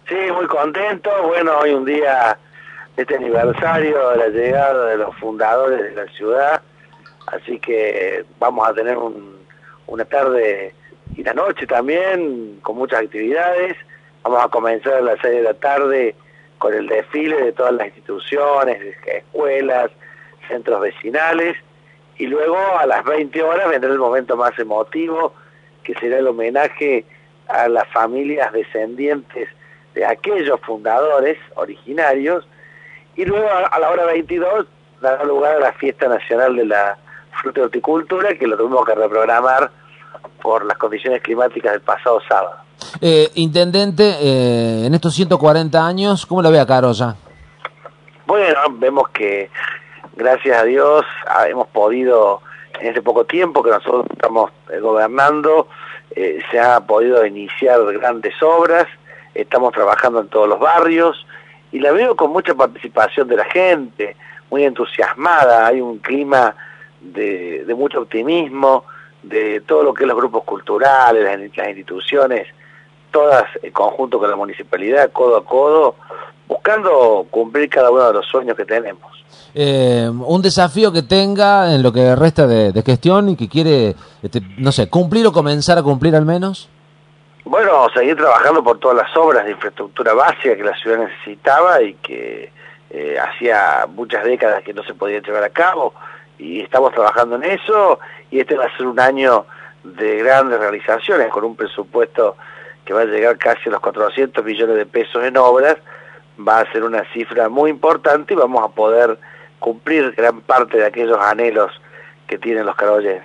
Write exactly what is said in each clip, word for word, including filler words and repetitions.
Sí, muy contento. Bueno, hoy un día de este aniversario de la llegada de los fundadores de la ciudad, así que vamos a tener un, una tarde y la noche también con muchas actividades. Vamos a comenzar a las seis de la tarde con el desfile de todas las instituciones, escuelas, centros vecinales, y luego a las veinte horas vendrá el momento más emotivo, que será el homenaje a las familias descendientes de aquellos fundadores originarios, y luego a la hora veintidós dará lugar a la fiesta nacional de la fruta y horticultura, que lo tuvimos que reprogramar por las condiciones climáticas del pasado sábado. Eh, Intendente, eh, en estos ciento cuarenta años, ¿cómo lo ve a Carolla? Bueno, vemos que gracias a Dios hemos podido, en este poco tiempo que nosotros estamos gobernando, eh, se ha podido iniciar grandes obras. Estamos trabajando en todos los barrios y la veo con mucha participación de la gente, muy entusiasmada. Hay un clima de, de mucho optimismo, de todo lo que es los grupos culturales, las, las instituciones, todas en conjunto con la municipalidad, codo a codo, buscando cumplir cada uno de los sueños que tenemos. Eh, un desafío que tenga en lo que resta de, de gestión y que quiere, este, no sé, cumplir o comenzar a cumplir al menos. Bueno, seguir trabajando por todas las obras de infraestructura básica que la ciudad necesitaba y que eh, hacía muchas décadas que no se podía llevar a cabo, y estamos trabajando en eso, y este va a ser un año de grandes realizaciones, con un presupuesto que va a llegar casi a los cuatrocientos millones de pesos en obras. Va a ser una cifra muy importante y vamos a poder cumplir gran parte de aquellos anhelos que tienen los carollenses.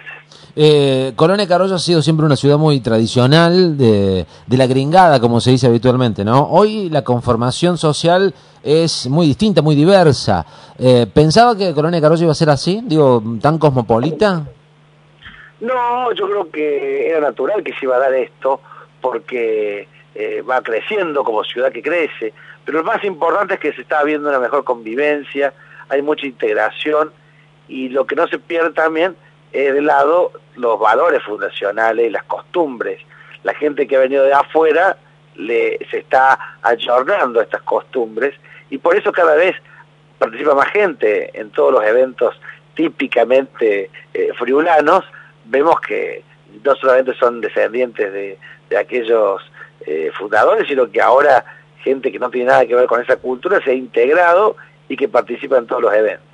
Eh, Colonia Carolla ha sido siempre una ciudad muy tradicional, de, de la gringada, como se dice habitualmente, ¿no? Hoy la conformación social es muy distinta, muy diversa. Eh, ¿Pensaba que Colonia Carolla iba a ser así? Digo, ¿tan cosmopolita? No, yo creo que era natural que se iba a dar esto, porque eh, va creciendo como ciudad que crece, pero lo más importante es que se está viendo una mejor convivencia, hay mucha integración, y lo que no se pierde también es de lado los valores fundacionales y las costumbres. La gente que ha venido de afuera le, se está ayornando a estas costumbres, y por eso cada vez participa más gente en todos los eventos típicamente eh, friulanos. Vemos que no solamente son descendientes de, de aquellos eh, fundadores, sino que ahora gente que no tiene nada que ver con esa cultura se ha integrado y que participa en todos los eventos.